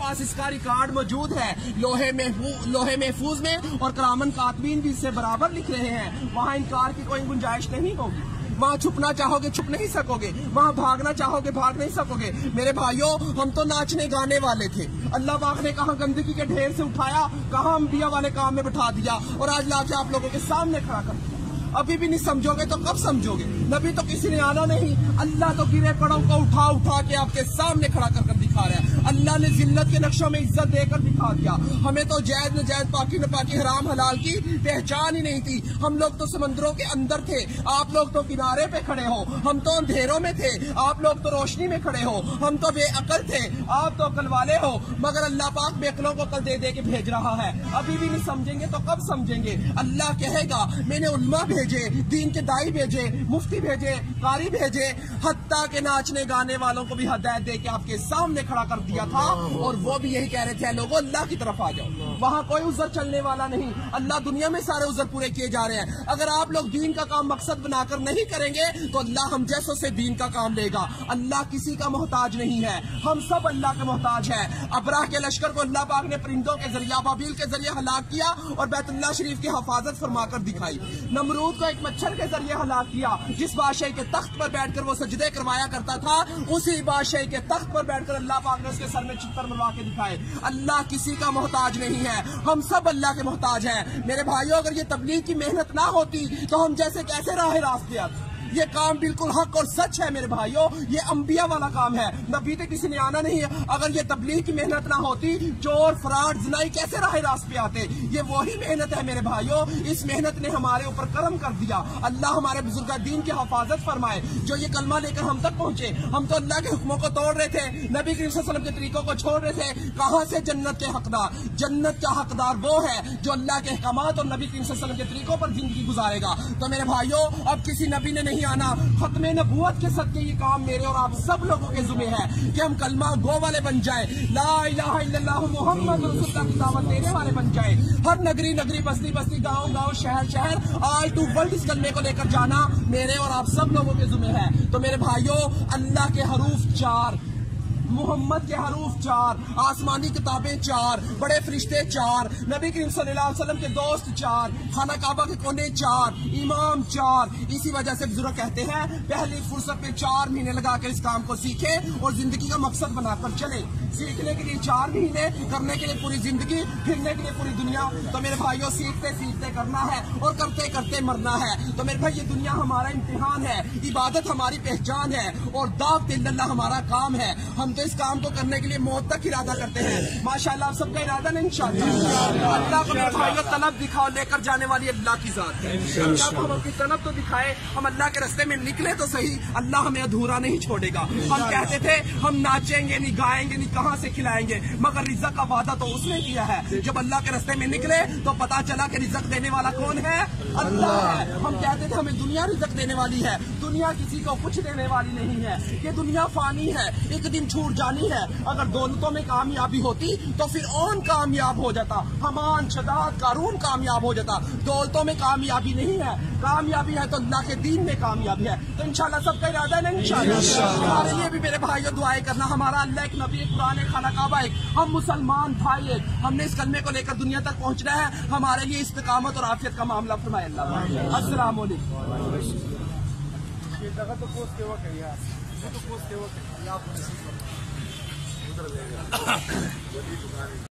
पास इसका रिकॉर्ड मौजूद है, लोहे महफूज में, और करामन कातबीन भी इससे बराबर लिख रहे हैं। वहाँ इनकार की कोई गुंजाइश नहीं होगी। वहाँ छुपना चाहोगे छुप नहीं सकोगे, वहाँ भागना चाहोगे भाग नहीं सकोगे। मेरे भाइयों, हम तो नाचने गाने वाले थे, अल्लाह पाक ने कहाँ गंदगी के ढेर से उठाया, कहाँ अंबिया वाले काम में बैठा दिया, और आज लाके आप लोगों के सामने खड़ा कर दिया। अभी भी नहीं समझोगे तो कब समझोगे? नबी तो किसी ने आना नहीं, अल्लाह तो गिरे पड़ों को उठा उठा के आपके सामने खड़ा कर दिखा रहा है। अल्लाह ने जिल्लत के नक्शों में इज्जत देकर दिखा दिया। हमें तो जायज नजायज पाकी नपाकी हराम हलाल की पहचान ही नहीं थी। हम लोग तो समंदरों के अंदर थे, आप लोग तो किनारे पे खड़े हो। हम तो अंधेरों में थे, आप लोग तो रोशनी में खड़े हो। हम तो बेअकल थे, आप तो अकल वाले हो। मगर अल्लाह पाक बेअकलों को कल दे दे के भेज रहा है। अभी भी नहीं समझेंगे तो कब समझेंगे? अल्लाह कहेगा मैंने उल्मा भेजे, दीन के दाई भेजे, मुफ्ती भेजे, कारी भेजे, हत्ता के नाचने गाने वालों को भी हदायत दे के आपके सामने खड़ा कर दिया था। और वो भी यही कह रहे थे, लोगों अल्लाह की तरफ आ जाओ। वहाँ कोई उज़र चलने वाला नहीं, अल्लाह दुनिया में सारे उज़र पूरे किए जा रहे हैं। अगर आप लोग दीन का काम मकसद बनाकर नहीं करेंगे तो अल्लाह हम जैसों से दीन का काम लेगा। अल्लाह किसी का मोहताज नहीं है, हम सब अल्लाह के मोहताज हैं। अबराह के लश्कर को अल्लाह पाक ने परिंदों के जरिए, अबाबील के जरिए हलाक किया और बैतुल्लाह शरीफ की हिफाजत फरमाकर दिखाई। नमरूद को एक मच्छर के जरिए हलाक किया, जिस बादशाह के तख्त पर बैठकर वो सजदे करवाया करता था, उसी बादशाह के तख्त पर बैठकर अल्लाह पाक ने उसके सर में चित्तर मरवा के दिखाए। अल्लाह किसी का मोहताज नहीं है, हम सब अल्लाह के मोहताज हैं। मेरे भाइयों, अगर ये तबलीग की मेहनत ना होती तो हम जैसे कैसे राह रास्ते आते? ये काम बिल्कुल हक और सच है मेरे भाइयों, ये अंबिया वाला काम है, नबी तक किसी ने आना नहीं है। अगर ये तबलीग की मेहनत ना होती, चोर फराड जिनाई कैसे राह रास्त पे आते? ये वही मेहनत है मेरे भाइयों, इस मेहनत ने हमारे ऊपर करम कर दिया। अल्लाह हमारे बुजुर्ग दीन की हिफाजत फरमाए, जो ये कलमा लेकर हम तक पहुंचे। हम तो अल्लाह के हुक्मों को तोड़ रहे थे, नबी करीम सल्लल्लाहु अलैहि वसल्लम के तरीकों को छोड़ रहे थे। कहां से जन्नत के हकदार? जन्नत का हकदार वो है जो अल्लाह के अहकामात और नबी करीम सल्लल्लाहु अलैहि वसल्लम के तरीकों पर जिंदगी गुजारेगा। तो मेरे भाइयों, अब किसी नबी ने नहीं आना, खत्मे नबूवत के सदके ये काम मेरे और आप सब लोगों के जुम्मे है कि हम कलमा गो वाले बन जाए, ला इलाहा इल्लल्लाह मुहम्मद रसूलुल्लाह की दावत देने वाले बन जाए। हर नगरी नगरी, बस्ती बस्ती, गांव गांव, शहर शहर, ऑल टू वर्ल्ड इस कलमे को लेकर जाना मेरे और आप सब लोगों के जुम्मे है। तो मेरे भाइयों, अल्लाह के हरूफ 4, मुहम्मद के हरूफ 4, आसमानी किताबें 4, बड़े फरिश्ते 4, नबी करीम सल्लल्लाहु अलैहि वसल्लम के दोस्त 4, खाना काबा के कोने 4, इमाम 4। इसी वजह से बुजुर्ग कहते हैं पहली फुर्सत में 4 महीने लगाकर इस काम को सीखे और जिंदगी का मकसद बनाकर चले। सीखने के लिए 4 महीने, करने के लिए पूरी जिंदगी, फिरने के लिए पूरी दुनिया। तो मेरे भाइयों, सीखते सीखते करना है और करते करते मरना है। तो मेरे भाई, ये दुनिया हमारा इम्तिहान है, इबादत हमारी पहचान है और दावत इल्लल्लाह हमारा काम है। हम तो इस काम को करने के लिए मौत तक इरादा करते हैं। माशाल्लाह, आप सबका इरादा नहीं इंशाअल्लाह। अल्लाह को मेरे भाइयों तलब दिखाओ, लेकर जाने वाली अल्लाह की जात है। अल्लाह को हम अपनी तलब तो दिखाए, हम अल्लाह के रास्ते में निकले तो सही, अल्लाह हमें अधूरा नहीं छोड़ेगा। हम कहते थे हम नाचेंगे नहीं, गाएंगे नहीं, कहाँ से खिलाएंगे, मगर रिज़्क़ का वादा तो उसने किया है। जब अल्लाह के रास्ते में निकले तो पता चला कि रिज़्क़ देने वाला कौन है? अल्लाह है। हम कहते थे हमें दुनिया रिज़्क़ देने वाली है, दुनिया किसी को कुछ देने वाली नहीं है। ये दुनिया फानी है, एक दिन छूट जानी है। अगर दौलतों में कामयाबी होती तो फिर और कामयाब हो जाता, हमान शदाद कारून कामयाब हो जाता। दौलतों में कामयाबी नहीं है, कामयाबी है तो अल्लाह के दीन में कामयाबी है। तो इंशाल्लाह सबका इरादा है ना? इंशाल्लाह हमारे लिए भी मेरे भाइयों दुआएं करना। हमारा अल्लाह एक नबी, एक कुरान, एक खाना काबा, एक हम मुसलमान भाई, एक हमने इस कलमे को लेकर दुनिया तक पहुंचना है। हमारे लिए इस्तिकामत और आफियत का मामला फरमाए अल्लाह। अस्सलाम वालेकुम।